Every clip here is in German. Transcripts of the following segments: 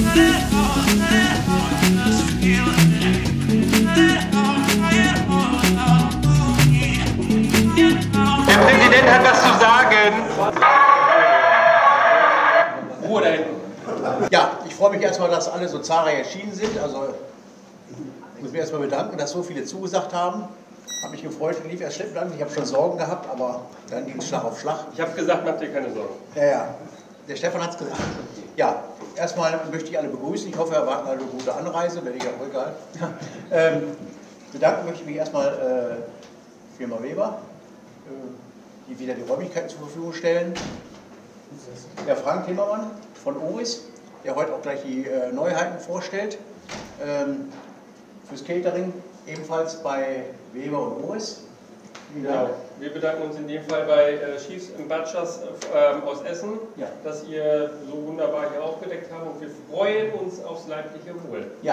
Der Präsident hat was zu sagen. Ruhe da hinten. Ja, ich freue mich erstmal, dass alle so zahlreich erschienen sind. Also ich muss mich erstmal bedanken, dass so viele zugesagt haben. Habe mich gefreut, lief erst schleppend an. Ich habe schon Sorgen gehabt, aber dann ging es Schlag auf Schlag. Ich habe gesagt, macht dir keine Sorgen. Ja, der Stefan hat es gesagt. Ja, erstmal möchte ich alle begrüßen. Ich hoffe, ihr wart eine gute Anreise, wenn ich ja wohl egal. Bedanken möchte ich mich erstmal Firma Weber, die wieder die Räumlichkeiten zur Verfügung stellen. Der Frank Timmermann von Oris, der heute auch gleich die Neuheiten vorstellt. Fürs Catering ebenfalls bei Weber und Oris. Genau. Wir bedanken uns in dem Fall bei Chiefs Butchers aus Essen, Ja, dass ihr so wunderbar hier aufgedeckt habt, und wir freuen uns aufs leibliche Wohl. ja.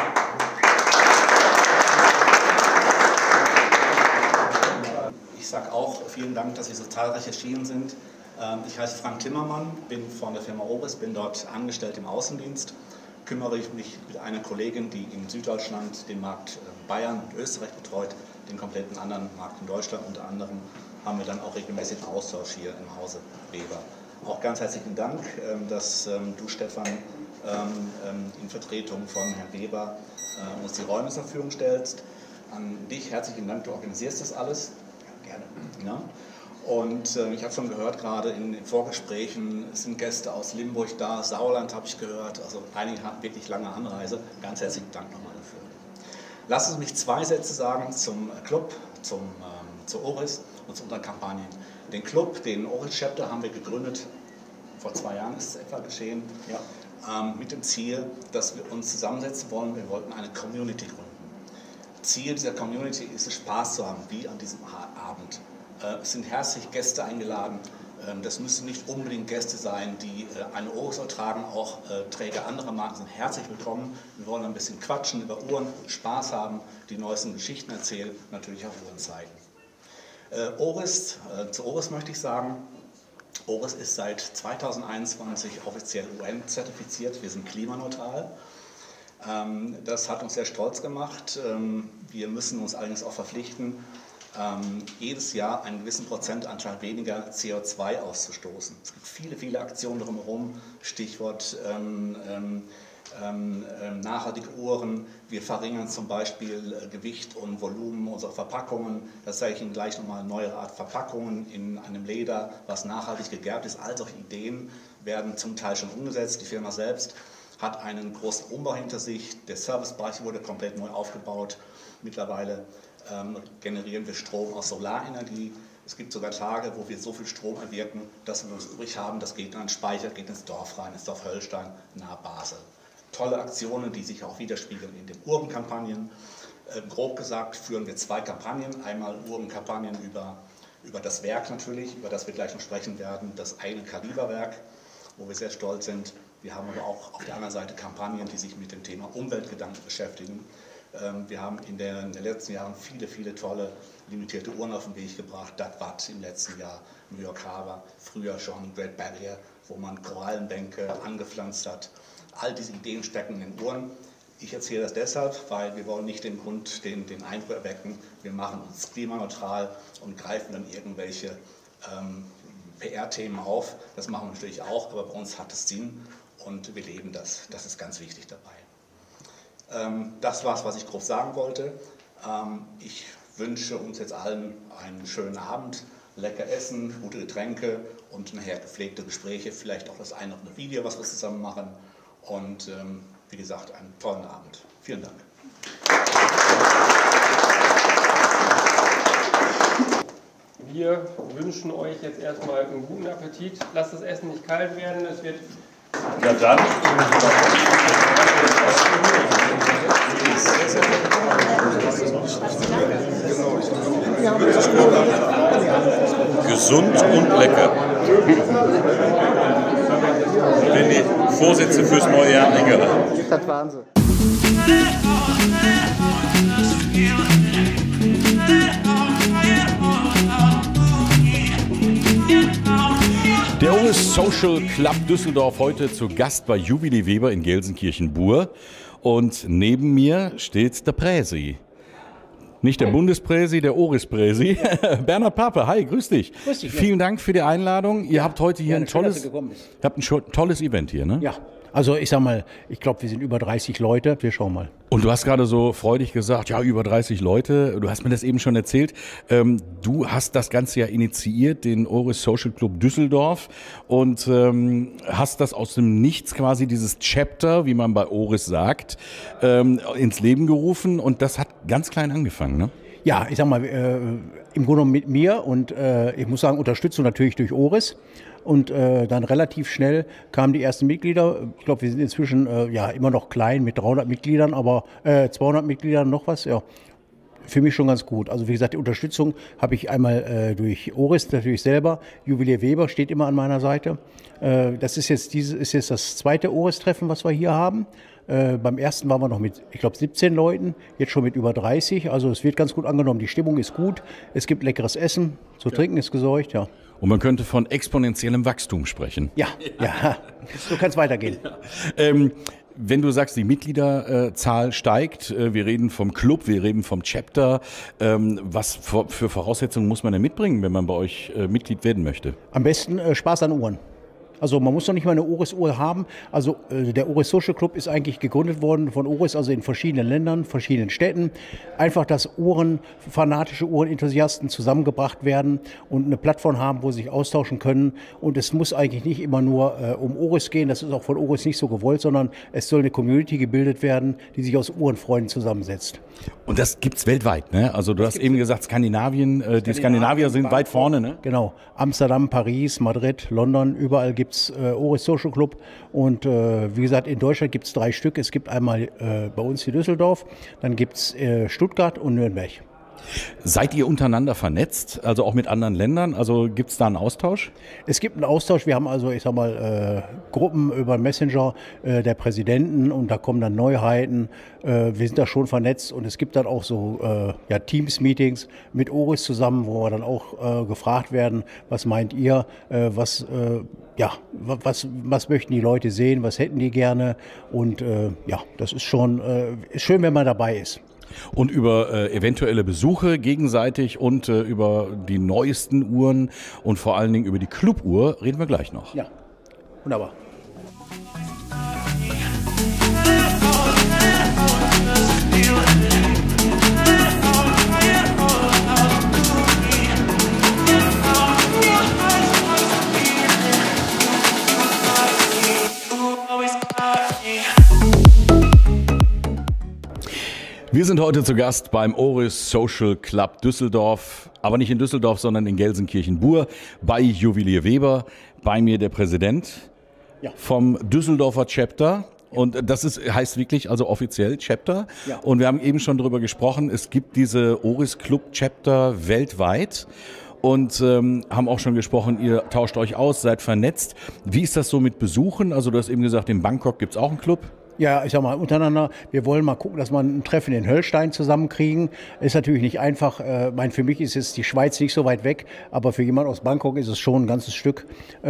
Ich sage auch vielen Dank, dass Sie so zahlreich erschienen sind. Ich heiße Frank Timmermann, bin von der Firma Oris, bin dort angestellt im Außendienst. Kümmere ich mich mit einer Kollegin, die in Süddeutschland den Markt Bayern und Österreich betreut, den kompletten anderen Markt in Deutschland unter anderem, haben wir dann auch regelmäßig einen Austausch hier im Hause Weber. Auch ganz herzlichen Dank, dass du, Stefan, in Vertretung von Herrn Weber uns die Räume zur Verfügung stellst. An dich herzlichen Dank, du organisierst das alles. Gerne. Ja. Und ich habe schon gehört, gerade in den Vorgesprächen, es sind Gäste aus Limburg da, Sauerland habe ich gehört, also einige hatten wirklich lange Anreise. Ganz herzlichen Dank nochmal dafür. Lassen Sie mich zwei Sätze sagen zum Club, zu Oris und zu unseren Kampagnen. Den Club, den Oris Chapter, haben wir gegründet, vor 2 Jahren ist es etwa geschehen, ja, mit dem Ziel, dass wir uns zusammensetzen wollen. Wir wollten eine Community gründen. Ziel dieser Community ist es, Spaß zu haben, wie an diesem Abend. Es sind herzlich Gäste eingeladen. Das müssen nicht unbedingt Gäste sein, die eine Oris tragen, auch Träger anderer Marken sind herzlich willkommen. Wir wollen ein bisschen quatschen über Uhren, Spaß haben, die neuesten Geschichten erzählen, natürlich auch Uhren zeigen. Zu Oris möchte ich sagen, Oris ist seit 2021 offiziell UN-zertifiziert, wir sind klimaneutral. Das hat uns sehr stolz gemacht. Wir müssen uns allerdings auch verpflichten, jedes Jahr einen gewissen Prozentanteil weniger CO2 auszustoßen. Es gibt viele, viele Aktionen drumherum, Stichwort nachhaltige Uhren. Wir verringern zum Beispiel Gewicht und Volumen unserer Verpackungen. Das zeige ich Ihnen gleich nochmal, eine neue Art Verpackungen in einem Leder, was nachhaltig gegerbt ist. All solche Ideen werden zum Teil schon umgesetzt. Die Firma selbst hat einen großen Umbau hinter sich. Der Servicebereich wurde komplett neu aufgebaut. Mittlerweile generieren wir Strom aus Solarenergie. Es gibt sogar Tage, wo wir so viel Strom erwirken, dass wir was übrig haben. Das geht in einen Speicher, geht ins Dorf rein, ins Dorf Höllstein, nahe Basel. Tolle Aktionen, die sich auch widerspiegeln in den Urban-Kampagnen. Grob gesagt führen wir 2 Kampagnen. Einmal Urban-Kampagnen über das Werk natürlich, über das wir gleich noch sprechen werden, das eigene Kaliberwerk, wo wir sehr stolz sind. Wir haben aber auch auf der anderen Seite Kampagnen, die sich mit dem Thema Umweltgedanken beschäftigen. Wir haben in den letzten Jahren viele, viele tolle limitierte Uhren auf den Weg gebracht. Das Watt im letzten Jahr, New York Harbor, früher schon Great Barrier, wo man Korallenbänke angepflanzt hat. All diese Ideen stecken in Uhren. Ich erzähle das deshalb, weil wir wollen nicht den Eindruck erwecken, wir machen uns klimaneutral und greifen dann irgendwelche PR-Themen auf. Das machen wir natürlich auch, aber bei uns hat es Sinn und wir leben das. Das ist ganz wichtig dabei. Das war es, was ich grob sagen wollte. Ich wünsche uns jetzt allen einen schönen Abend, lecker essen, gute Getränke und nachher gepflegte Gespräche, vielleicht auch das eine oder andere Video, was wir zusammen machen. Und wie gesagt, einen tollen Abend. Vielen Dank. Wir wünschen euch jetzt erstmal einen guten Appetit. Lasst das Essen nicht kalt werden. Es wird. Ja, dann. Gesund und lecker. Wenn die Vorsätze fürs neue Jahr länger. Das waren sie. Der Oris Social Club Düsseldorf heute zu Gast bei Juweli Weber in Gelsenkirchen-Bur. Und neben mir steht der Präsi. Nicht der Bundespräsi, der Oris-Präsi. Bernhard Pape, hi, grüß dich. Grüß dich. Vielen Dank für die Einladung. Ihr habt heute hier ein schön, dass tolles, du gekommen bist. ihr habt ein tolles Event hier, ne? Ja, also ich sag mal, ich glaube, wir sind über 30 Leute. Wir schauen mal. Und du hast gerade so freudig gesagt, ja, über 30 Leute. Du hast mir das eben schon erzählt. Du hast das Ganze ja initiiert, den Oris Social Club Düsseldorf, und hast das aus dem Nichts quasi, dieses Chapter, wie man bei Oris sagt, ins Leben gerufen. Und das hat ganz klein angefangen, ne? Ja, ich sag mal, im Grunde genommen mit mir und ich muss sagen, Unterstützung natürlich durch Oris. Und dann relativ schnell kamen die ersten Mitglieder. Ich glaube, wir sind inzwischen ja immer noch klein mit 300 Mitgliedern, aber 200 Mitgliedern noch was, ja. Für mich schon ganz gut. Also wie gesagt, die Unterstützung habe ich einmal durch Oris natürlich selber. Juweli Weber steht immer an meiner Seite. Das ist jetzt das zweite Oris-Treffen, was wir hier haben. Beim ersten waren wir noch mit, ich glaube, 17 Leuten, jetzt schon mit über 30. Also es wird ganz gut angenommen. Die Stimmung ist gut. Es gibt leckeres Essen. Zu trinken ist gesorgt, ja. Und man könnte von exponentiellem Wachstum sprechen. Ja, ja. So kann es weitergehen. Wenn du sagst, die Mitgliederzahl steigt, wir reden vom Club, wir reden vom Chapter, was für Voraussetzungen muss man denn mitbringen, wenn man bei euch Mitglied werden möchte? Am besten Spaß an Uhren. Also man muss noch nicht mal eine Oris-Uhr haben. Also der Oris Social Club ist eigentlich gegründet worden von Oris, also in verschiedenen Ländern, verschiedenen Städten. Einfach, dass fanatische Uhrenenthusiasten zusammengebracht werden und eine Plattform haben, wo sie sich austauschen können. Und es muss eigentlich nicht immer nur um Oris gehen, das ist auch von Oris nicht so gewollt, sondern es soll eine Community gebildet werden, die sich aus Uhrenfreunden zusammensetzt. Und das gibt's weltweit, ne? Also du hast eben gesagt, Skandinavien, die Skandinavier sind weit vorne, ne? Genau. Amsterdam, Paris, Madrid, London, überall gibt's Oris Social Club. Und wie gesagt, in Deutschland gibt's 3 Stück. Es gibt einmal bei uns hier Düsseldorf, dann gibt's Stuttgart und Nürnberg. Seid ihr untereinander vernetzt, also auch mit anderen Ländern? Also gibt's da einen Austausch? Es gibt einen Austausch. Wir haben also, ich sag mal, Gruppen über Messenger der Präsidenten und da kommen dann Neuheiten. Wir sind da schon vernetzt und es gibt dann auch so ja, Teams-Meetings mit Oris zusammen, wo wir dann auch gefragt werden, was meint ihr, was möchten die Leute sehen, was hätten die gerne, und ja, das ist schon ist schön, wenn man dabei ist. Und über eventuelle Besuche gegenseitig und über die neuesten Uhren und vor allen Dingen über die Clubuhr reden wir gleich noch. Ja, wunderbar. Wir sind heute zu Gast beim Oris Social Club Düsseldorf, aber nicht in Düsseldorf, sondern in Gelsenkirchen-Bur bei Juweli Weber. Bei mir der Präsident vom Düsseldorfer Chapter. Und das heißt wirklich, also offiziell Chapter. Ja. Und wir haben eben schon darüber gesprochen, es gibt diese Oris Club Chapter weltweit. Und haben auch schon gesprochen, ihr tauscht euch aus, seid vernetzt. Wie ist das so mit Besuchen? Also du hast eben gesagt, in Bangkok gibt es auch einen Club. Ja, ich sag mal, untereinander, wir wollen mal gucken, dass wir ein Treffen in Höllstein zusammenkriegen. Ist natürlich nicht einfach. Für mich ist jetzt die Schweiz nicht so weit weg, aber für jemand aus Bangkok ist es schon ein ganzes Stück.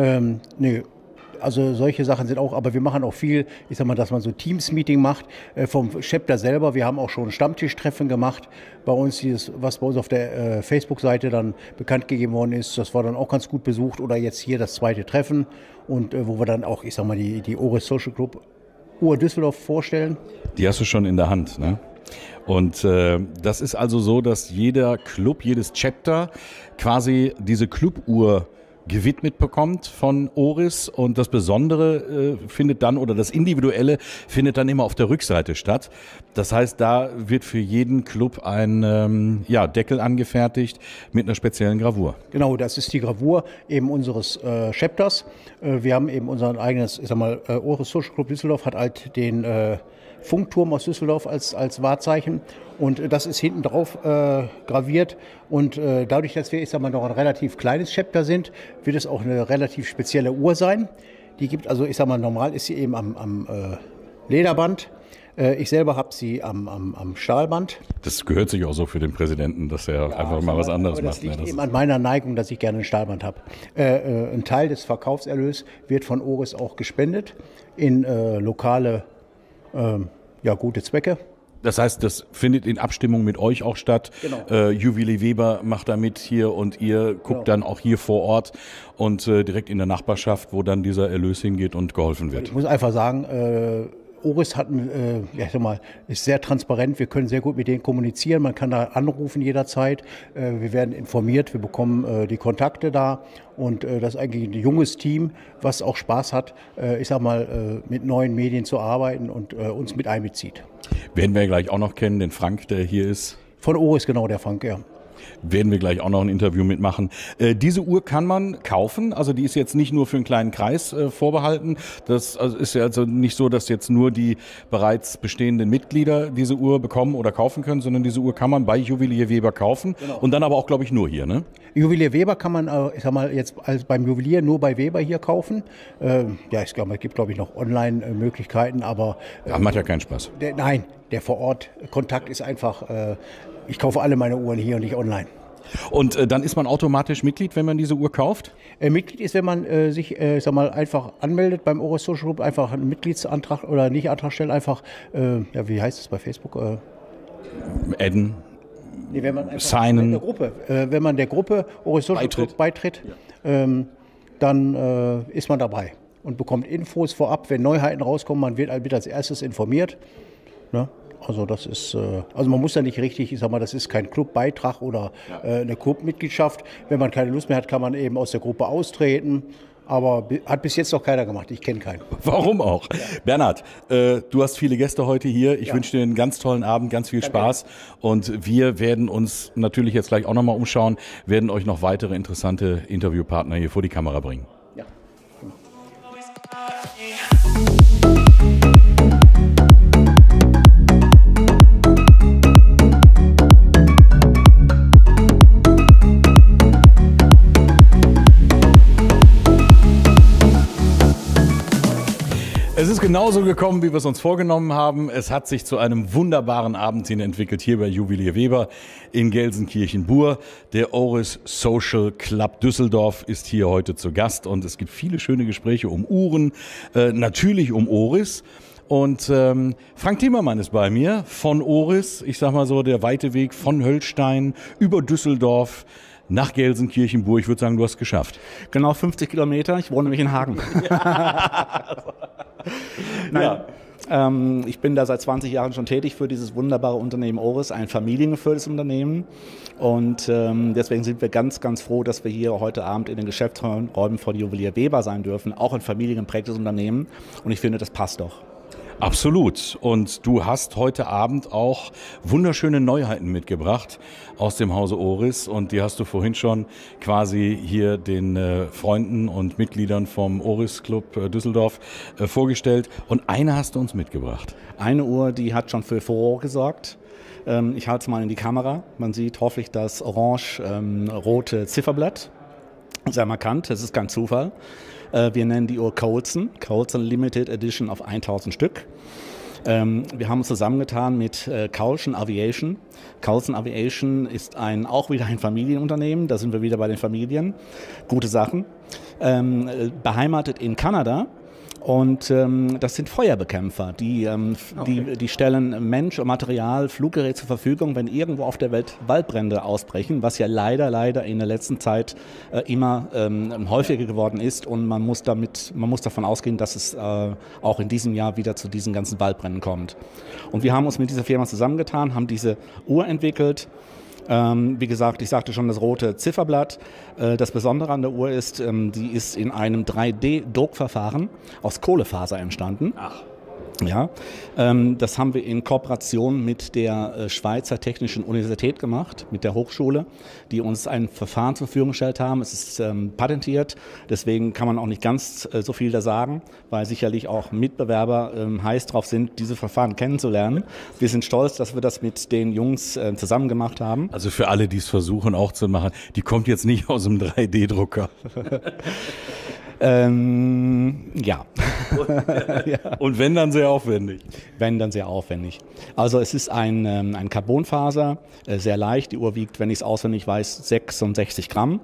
Also solche Sachen sind auch, aber wir machen auch viel, ich sag mal, dass man so Teams-Meeting macht vom Chapter selber. Wir haben auch schon Stammtischtreffen gemacht bei uns, was bei uns auf der Facebook-Seite dann bekannt gegeben worden ist. Das war dann auch ganz gut besucht. Oder jetzt hier das zweite Treffen und wo wir dann auch, ich sag mal, die Oris Social Club Uhr Düsseldorf vorstellen. Die hast du schon in der Hand, ne? Und das ist also so, dass jeder Club, jedes Chapter quasi diese Clubuhr gewidmet bekommt von Oris, und das Besondere findet dann, oder das Individuelle findet dann immer auf der Rückseite statt. Das heißt, da wird für jeden Club ein Deckel angefertigt mit einer speziellen Gravur. Genau, das ist die Gravur eben unseres Chapters. Wir haben eben unser eigenes, ich sag mal, Oris Social Club Düsseldorf hat halt den Funkturm aus Düsseldorf als Wahrzeichen, und das ist hinten drauf graviert, und dadurch, dass wir, ich sag mal, noch ein relativ kleines Chapter sind, wird es auch eine relativ spezielle Uhr sein. Die gibt, also ich sag mal, normal ist sie eben am Lederband. Ich selber habe sie am Stahlband. Das gehört sich auch so für den Präsidenten, dass er einfach mal was anderes macht. Das liegt eben an meiner Neigung, dass ich gerne ein Stahlband habe. Ein Teil des Verkaufserlös wird von Oris auch gespendet in lokale, gute Zwecke. Das heißt, das findet in Abstimmung mit euch auch statt. Genau. Juwelier Weber macht da mit hier und ihr guckt dann auch hier vor Ort und direkt in der Nachbarschaft, wo dann dieser Erlös hingeht und geholfen wird. Ich muss einfach sagen, Oris ist sehr transparent, wir können sehr gut mit denen kommunizieren, man kann da anrufen jederzeit, wir werden informiert, wir bekommen die Kontakte da und das ist eigentlich ein junges Team, was auch Spaß hat, mit neuen Medien zu arbeiten und uns mit einbezieht. Werden wir ja gleich auch noch kennen, den Frank, der hier ist. Von Oris, genau, der Frank, ja. Werden wir gleich auch noch ein Interview mitmachen. Diese Uhr kann man kaufen, also die ist jetzt nicht nur für einen kleinen Kreis vorbehalten. Das ist ja also nicht so, dass jetzt nur die bereits bestehenden Mitglieder diese Uhr bekommen oder kaufen können, sondern diese Uhr kann man bei Juwelier Weber kaufen. Genau. Und dann aber auch, glaube ich, nur hier, ne? Juwelier Weber kann man, jetzt beim Juwelier nur bei Weber hier kaufen. Es gibt, glaube ich, noch Online-Möglichkeiten, aber... Das macht ja keinen Spaß. Der Vor-Ort-Kontakt ist einfach... Ich kaufe alle meine Uhren hier und nicht online. Und dann ist man automatisch Mitglied, wenn man diese Uhr kauft? Mitglied ist, wenn man sich einfach anmeldet beim Oris Social Club, einfach einen Mitgliedsantrag oder nicht Antrag stellen, einfach, wie heißt es bei Facebook? Adden. Nee, wenn man signen. Wenn man der Gruppe Oris Social Club beitritt, dann ist man dabei und bekommt Infos vorab, wenn Neuheiten rauskommen. Man wird als erstes informiert. Ne? Also das ist, man muss da nicht richtig, das ist kein Clubbeitrag oder eine Clubmitgliedschaft. Wenn man keine Lust mehr hat, kann man eben aus der Gruppe austreten. Aber hat bis jetzt noch keiner gemacht. Ich kenne keinen. Warum auch? Ja. Bernhard, du hast viele Gäste heute hier. Ich wünsche dir einen ganz tollen Abend, ganz viel Spaß. Und wir werden uns natürlich jetzt gleich auch nochmal umschauen, werden euch noch weitere interessante Interviewpartner hier vor die Kamera bringen. Ja. Es ist genauso gekommen, wie wir es uns vorgenommen haben. Es hat sich zu einem wunderbaren Abend hin entwickelt hier bei Juwelier Weber in Gelsenkirchen-Bur. Der Oris Social Club Düsseldorf ist hier heute zu Gast und es gibt viele schöne Gespräche um Uhren, natürlich um Oris. Und Frank Timmermann ist bei mir von Oris, ich sag mal so, der weite Weg von Höllstein über Düsseldorf nach Gelsenkirchen-Bur. Ich würde sagen, du hast es geschafft. Genau 50 Kilometer, ich wohne nämlich in Hagen. Nein. Ja. Ich bin da seit 20 Jahren schon tätig für dieses wunderbare Unternehmen Oris, ein familiengeführtes Unternehmen. Und deswegen sind wir ganz, ganz froh, dass wir hier heute Abend in den Geschäftsräumen von Juwelier Weber sein dürfen. Auch ein familiengeprägtes Unternehmen. Und ich finde, das passt doch. Absolut. Und du hast heute Abend auch wunderschöne Neuheiten mitgebracht aus dem Hause Oris. Und die hast du vorhin schon quasi hier den Freunden und Mitgliedern vom Oris Club Düsseldorf vorgestellt. Und eine hast du uns mitgebracht. Eine Uhr, die hat schon für Furore gesorgt. Ich halte es mal in die Kamera. Man sieht hoffentlich das orange-rote Zifferblatt. Sehr markant, das ist kein Zufall. Wir nennen die Uhr Colson Limited Edition auf 1000 Stück. Wir haben uns zusammengetan mit Colson Aviation. Colson Aviation ist auch wieder ein Familienunternehmen, da sind wir wieder bei den Familien. Gute Sachen. Beheimatet in Kanada. Und das sind Feuerbekämpfer, die stellen Mensch und Material, Fluggerät zur Verfügung, wenn irgendwo auf der Welt Waldbrände ausbrechen, was ja leider in der letzten Zeit immer häufiger geworden ist. Und man muss davon ausgehen, dass es auch in diesem Jahr wieder zu diesen ganzen Waldbränden kommt. Und wir haben uns mit dieser Firma zusammengetan, haben diese Uhr entwickelt. Wie gesagt, ich sagte schon, das rote Zifferblatt. Das Besondere an der Uhr ist, die ist in einem 3D-Druckverfahren aus Kohlefaser entstanden. Ach. Ja, das haben wir in Kooperation mit der Schweizer Technischen Universität gemacht, mit der Hochschule, die uns ein Verfahren zur Verfügung gestellt haben. Es ist patentiert, deswegen kann man auch nicht ganz so viel da sagen, weil sicherlich auch Mitbewerber heiß drauf sind, diese Verfahren kennenzulernen. Wir sind stolz, dass wir das mit den Jungs zusammen gemacht haben. Also für alle, die es versuchen auch zu machen, die kommt jetzt nicht aus dem 3D-Drucker. Ja. Und wenn, dann sehr aufwendig. Wenn, dann sehr aufwendig. Also es ist ein Carbonfaser, sehr leicht. Die Uhr wiegt, wenn ich es auswendig weiß, 66 Gramm.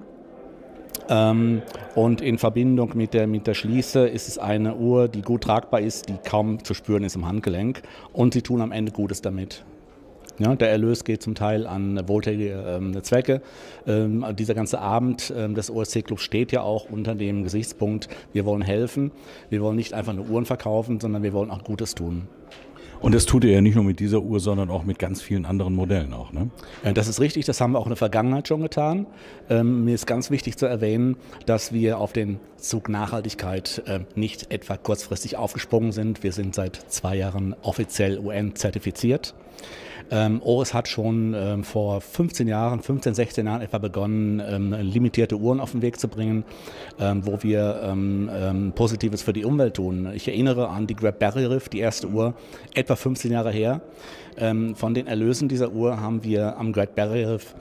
Und in Verbindung mit der Schließe ist es eine Uhr, die gut tragbar ist, die kaum zu spüren ist im Handgelenk. Und sie tun am Ende Gutes damit. Ja, der Erlös geht zum Teil an wohltätige Zwecke. Dieser ganze Abend des OSC-Clubs steht ja auch unter dem Gesichtspunkt, wir wollen helfen. Wir wollen nicht einfach nur Uhren verkaufen, sondern wir wollen auch Gutes tun. Und das tut ihr ja nicht nur mit dieser Uhr, sondern auch mit ganz vielen anderen Modellen auch, ne? Das ist richtig, das haben wir auch in der Vergangenheit schon getan. Mir ist ganz wichtig zu erwähnen, dass wir auf den Zug Nachhaltigkeit nicht etwa kurzfristig aufgesprungen sind. Wir sind seit 2 Jahren offiziell UN-zertifiziert. Oris hat schon vor 16 Jahren etwa begonnen, limitierte Uhren auf den Weg zu bringen, wo wir Positives für die Umwelt tun. Ich erinnere an die Great Barrier Reef, die erste Uhr, etwa 15 Jahre her. Von den Erlösen dieser Uhr haben wir am Great Barrier Reef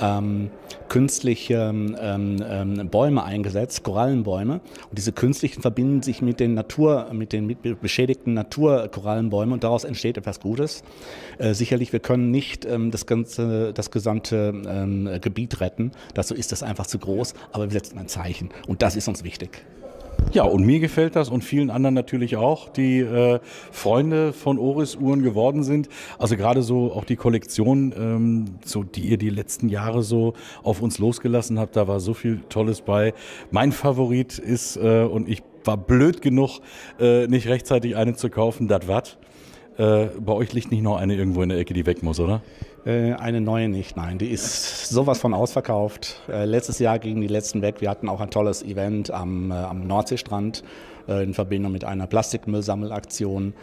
künstliche Bäume eingesetzt, Korallenbäume. Und diese künstlichen verbinden sich mit den beschädigten Naturkorallenbäumen und daraus entsteht etwas Gutes. Sicherlich, wir können nicht das gesamte Gebiet retten. Dazu ist das einfach zu groß, aber wir setzen ein Zeichen und das ist uns wichtig. Ja, und mir gefällt das und vielen anderen natürlich auch, die Freunde von Oris-Uhren geworden sind. Also gerade so auch die Kollektion, so die ihr die letzten Jahre so auf uns losgelassen habt, da war so viel Tolles bei. Mein Favorit ist, und ich war blöd genug, nicht rechtzeitig eine zu kaufen, das Watt. Bei euch liegt nicht noch eine irgendwo in der Ecke, die weg muss, oder? Eine neue nicht, nein. Die ist sowas von ausverkauft. Letztes Jahr gingen die letzten weg. Wir hatten auch ein tolles Event am Nordseestrand in Verbindung mit einer Plastikmüllsammelaktion.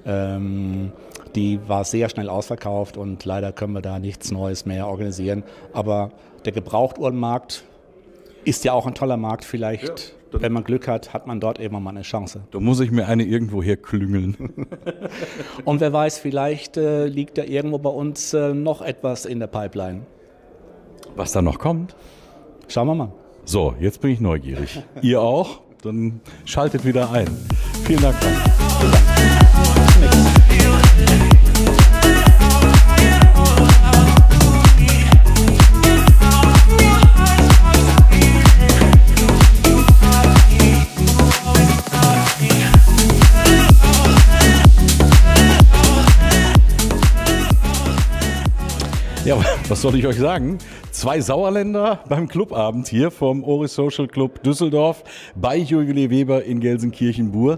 Die war sehr schnell ausverkauft und leider können wir da nichts Neues mehr organisieren. Aber der Gebrauchtuhrenmarkt ist ja auch ein toller Markt. Vielleicht, wenn man Glück hat, hat man dort eben mal eine Chance. Da muss ich mir eine irgendwo herklüngeln. Und wer weiß, vielleicht liegt da irgendwo bei uns noch etwas in der Pipeline. Was da noch kommt? Schauen wir mal. So, jetzt bin ich neugierig. Ihr auch? Dann schaltet wieder ein. Vielen Dank. Ja, was soll ich euch sagen? 2 Sauerländer beim Clubabend hier vom Oris Social Club Düsseldorf bei Juwelier Weber in Gelsenkirchen-Bur.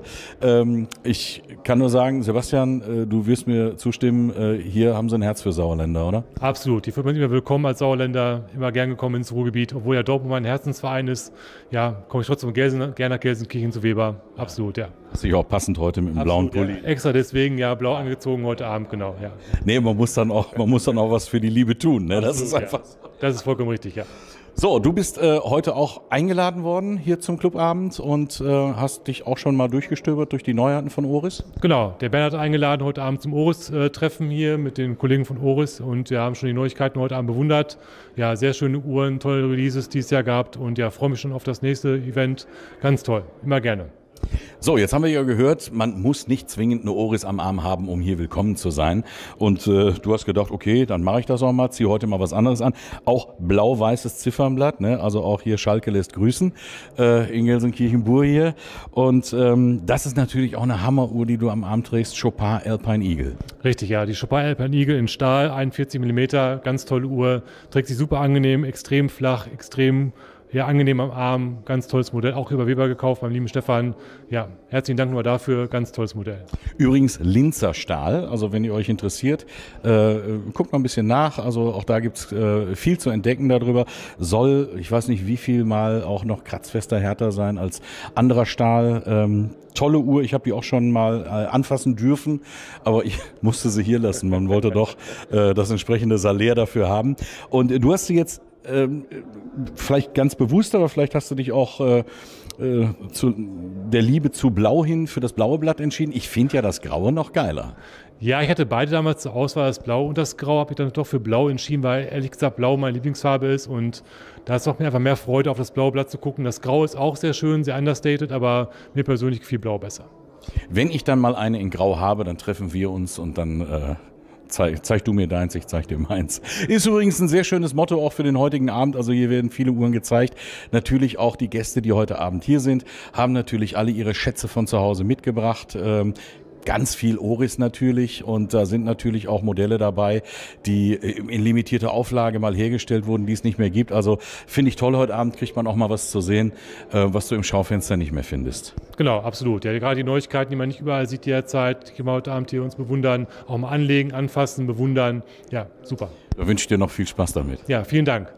Ich kann nur sagen, Sebastian, du wirst mir zustimmen, hier haben sie ein Herz für Sauerländer, oder? Absolut, die fühlt man immer willkommen als Sauerländer, immer gern gekommen ins Ruhrgebiet, obwohl ja Dortmund mein Herzensverein ist. Ja, komme ich trotzdem gerne nach Gelsenkirchen zu Weber, absolut, ja. Hast dich auch passend heute mit dem blauen Pulli. Ja. Extra deswegen, ja, blau angezogen heute Abend, genau, ja. Nee, man muss dann auch was für die Liebe tun, ne? Das ist einfach so. Das ist vollkommen richtig, ja. So, du bist heute auch eingeladen worden hier zum Clubabend und hast dich auch schon mal durchgestöbert durch die Neuheiten von Oris? Genau, der Bernhard hat eingeladen heute Abend zum Oris-Treffen hier mit den Kollegen von Oris und wir haben schon die Neuigkeiten heute Abend bewundert. Ja, sehr schöne Uhren, tolle Releases dieses Jahr gehabt und ja, freue mich schon auf das nächste Event. Ganz toll, immer gerne. So, jetzt haben wir ja gehört, man muss nicht zwingend eine Oris am Arm haben, um hier willkommen zu sein. Und du hast gedacht, okay, dann mache ich das auch mal, ziehe heute mal was anderes an. Auch blau-weißes Ziffernblatt, ne? Also auch hier Schalke lässt grüßen in Gelsenkirchen-Bur hier. Und das ist natürlich auch eine Hammeruhr, die du am Arm trägst, Chopin Alpine Eagle. Richtig, ja, die Chopin Alpine Eagle in Stahl, 41 mm, ganz tolle Uhr, trägt sich super angenehm, extrem flach, extrem angenehm am Arm, ganz tolles Modell, auch über Weber gekauft beim lieben Stefan. Ja, herzlichen Dank nur dafür, ganz tolles Modell. Übrigens Linzer Stahl, also wenn ihr euch interessiert, guckt mal ein bisschen nach, also auch da gibt's viel zu entdecken darüber. Soll, ich weiß nicht wie viel mal auch noch kratzfester, härter sein als anderer Stahl. Tolle Uhr, ich habe die auch schon mal anfassen dürfen, aber ich musste sie hier lassen. Man wollte doch das entsprechende Salär dafür haben. Und du hast sie jetzt vielleicht ganz bewusst, aber vielleicht hast du dich auch zu der Liebe zu Blau hin für das blaue Blatt entschieden. Ich finde ja das Graue noch geiler. Ja, ich hatte beide damals zur Auswahl, das Blau und das Grau, habe ich dann doch für Blau entschieden, weil ehrlich gesagt Blau meine Lieblingsfarbe ist und da ist auch mir einfach mehr Freude, auf das blaue Blatt zu gucken. Das Grau ist auch sehr schön, sehr understated, aber mir persönlich gefiel Blau besser. Wenn ich dann mal eine in Grau habe, dann treffen wir uns und dann zeig du mir deins, ich zeig dir meins. Ist übrigens ein sehr schönes Motto auch für den heutigen Abend. Also hier werden viele Uhren gezeigt. Natürlich auch die Gäste, die heute Abend hier sind, haben natürlich alle ihre Schätze von zu Hause mitgebracht. Ganz viel Oris natürlich und da sind natürlich auch Modelle dabei, die in limitierter Auflage mal hergestellt wurden, die es nicht mehr gibt. Also finde ich toll, heute Abend kriegt man auch mal was zu sehen, was du im Schaufenster nicht mehr findest. Genau, absolut. Ja, gerade die Neuigkeiten, die man nicht überall sieht derzeit, die wir heute Abend hier uns bewundern, auch mal anlegen, anfassen, bewundern. Ja, super. Da wünsche ich dir noch viel Spaß damit. Ja, vielen Dank.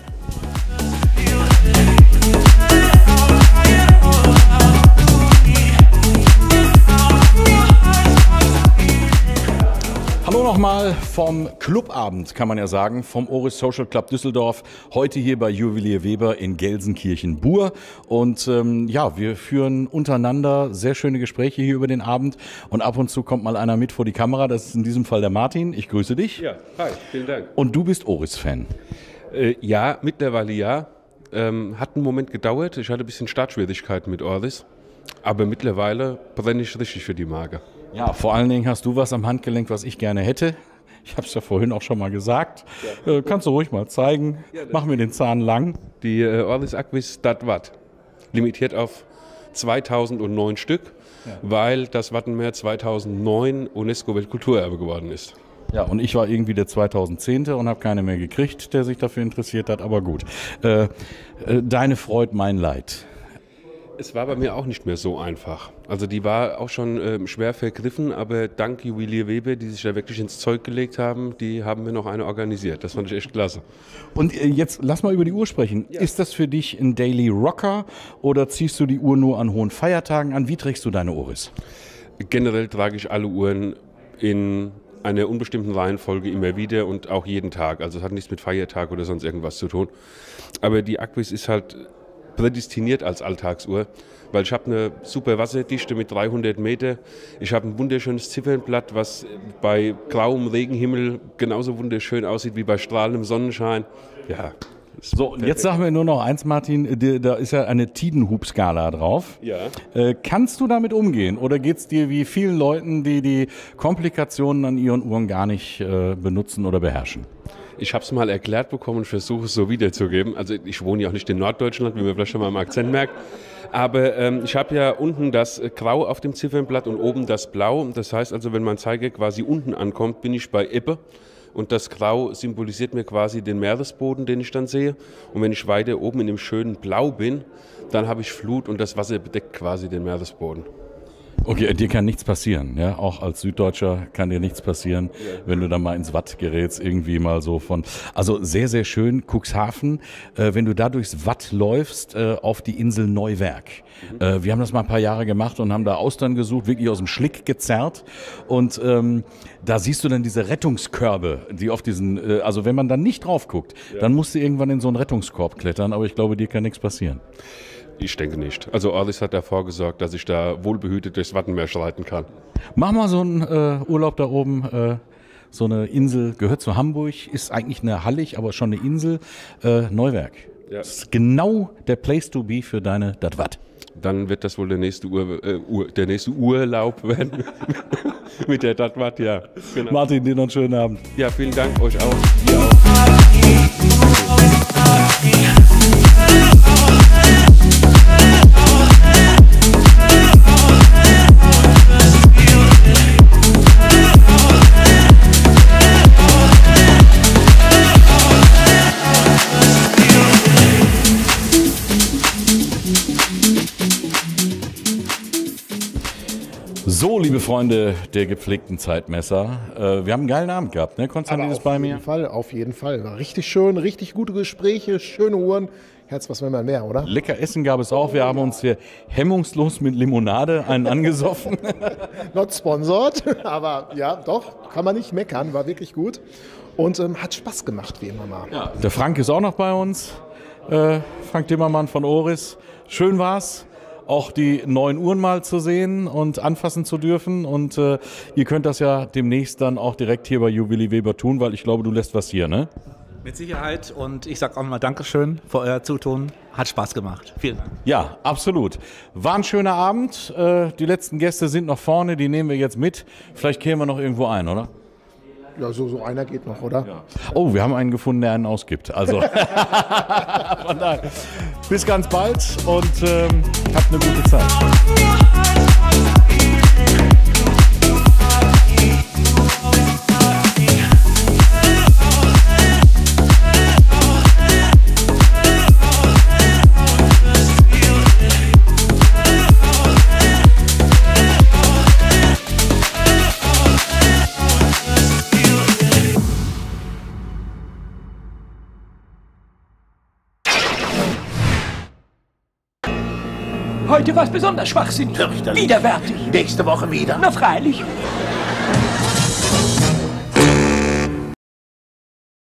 Hallo nochmal vom Clubabend, kann man ja sagen, vom Oris Social Club Düsseldorf. Heute hier bei Juwelier Weber in Gelsenkirchen-Bur. Und ja, wir führen untereinander sehr schöne Gespräche hier über den Abend. Und ab und zu kommt mal einer mit vor die Kamera. Das ist in diesem Fall der Martin. Ich grüße dich. Ja, hi, vielen Dank. Und du bist Oris-Fan. Ja, mittlerweile ja. Hat einen Moment gedauert. Ich hatte ein bisschen Startschwierigkeiten mit Oris. Aber mittlerweile brenne ich richtig für die Marke. Ja, vor allen Dingen hast du was am Handgelenk, was ich gerne hätte. Ich habe es ja vorhin auch schon mal gesagt. Ja. Kannst du ruhig mal zeigen. Ja, mach mir den Zahn lang. Die Oris Aquis Dat Watt. Limitiert auf 2009 Stück, weil das Wattenmeer 2009 UNESCO-Weltkulturerbe geworden ist. Ja, und ich war irgendwie der 2010. und habe keine mehr gekriegt, der sich dafür interessiert hat. Aber gut, deine Freude, mein Leid. Es war bei mir auch nicht mehr so einfach. Also die war auch schon schwer vergriffen, aber dank Juwelier Weber, die sich da wirklich ins Zeug gelegt haben, die haben mir noch eine organisiert. Das fand ich echt klasse. Und jetzt lass mal über die Uhr sprechen. Ja. Ist das für dich ein Daily Rocker oder ziehst du die Uhr nur an hohen Feiertagen an? Wie trägst du deine Oris? Generell trage ich alle Uhren in einer unbestimmten Reihenfolge immer wieder und auch jeden Tag. Also es hat nichts mit Feiertag oder sonst irgendwas zu tun. Aber die Aquis ist halt prädestiniert als Alltagsuhr, weil ich habe eine super Wasserdichte mit 300 Meter. Ich habe ein wunderschönes Ziffernblatt, was bei grauem Regenhimmel genauso wunderschön aussieht wie bei strahlendem Sonnenschein. Ja. So, und jetzt sagen wir nur noch eins, Martin, da ist ja eine Tidenhub-Skala drauf. Ja. Kannst du damit umgehen oder geht es dir wie vielen Leuten, die die Komplikationen an ihren Uhren gar nicht benutzen oder beherrschen? Ich habe es mal erklärt bekommen und versuche es so wiederzugeben. Also ich wohne ja auch nicht in Norddeutschland, wie man vielleicht schon mal im Akzent merkt. Aber ich habe ja unten das Grau auf dem Ziffernblatt und oben das Blau. Das heißt also, wenn mein Zeiger quasi unten ankommt, bin ich bei Ebbe. Und das Grau symbolisiert mir quasi den Meeresboden, den ich dann sehe. Und wenn ich weiter oben in dem schönen Blau bin, dann habe ich Flut und das Wasser bedeckt quasi den Meeresboden. Okay, dir kann nichts passieren, ja? Auch als Süddeutscher kann dir nichts passieren, wenn du da mal ins Watt gerätst, irgendwie mal so von. Also sehr, sehr schön, Cuxhaven, wenn du da durchs Watt läufst, auf die Insel Neuwerk. Wir haben das mal ein paar Jahre gemacht und haben da Austern gesucht, wirklich aus dem Schlick gezerrt. Und da siehst du dann diese Rettungskörbe, die auf diesen, also wenn man dann nicht drauf guckt, dann musst du irgendwann in so einen Rettungskorb klettern, aber ich glaube, dir kann nichts passieren. Ich denke nicht. Also Oris hat dafür gesorgt, dass ich da wohlbehütet durchs Wattenmeer schreiten kann. Mach mal so einen Urlaub da oben. So eine Insel gehört zu Hamburg, ist eigentlich eine Hallig, aber schon eine Insel. Neuwerk. Ja. Das ist genau der Place to be für deine Dat Watt. Dann wird das wohl der nächste Urlaub werden. Mit der Dat Watt, ja. Genau. Martin, dir noch einen schönen Abend. Ja, vielen Dank, euch auch. Dir auch. So, liebe Freunde der gepflegten Zeitmesser, wir haben einen geilen Abend gehabt, ne? Konstantin ist bei mir. Auf jeden Fall. War richtig schön, richtig gute Gespräche, schöne Uhren. Herz, was will man mehr, oder? Lecker Essen gab es auch. Wir haben uns hier hemmungslos mit Limonade einen angesoffen. Not sponsored, aber ja, doch, kann man nicht meckern, war wirklich gut. und hat Spaß gemacht, wie immer mal. Ja, der Frank ist auch noch bei uns, Frank Timmermann von Oris. Schön war's, auch die neuen Uhren mal zu sehen und anfassen zu dürfen. Und ihr könnt das ja demnächst dann auch direkt hier bei Juwelier Weber tun, weil ich glaube, du lässt was hier, ne? Mit Sicherheit, und ich sage auch nochmal Dankeschön für euer Zutun. Hat Spaß gemacht. Vielen Dank. Ja, absolut. War ein schöner Abend. Die letzten Gäste sind noch vorne, die nehmen wir jetzt mit. Vielleicht kämen wir noch irgendwo ein, oder? Ja, so einer geht noch, oder? Ja. Oh, wir haben einen gefunden, der einen ausgibt. Also von daher, bis ganz bald und habt eine gute Zeit. Heute war es besonders schwachsinnig. Fürchterlich. Widerwärtig. Nächste Woche wieder. Na freilich.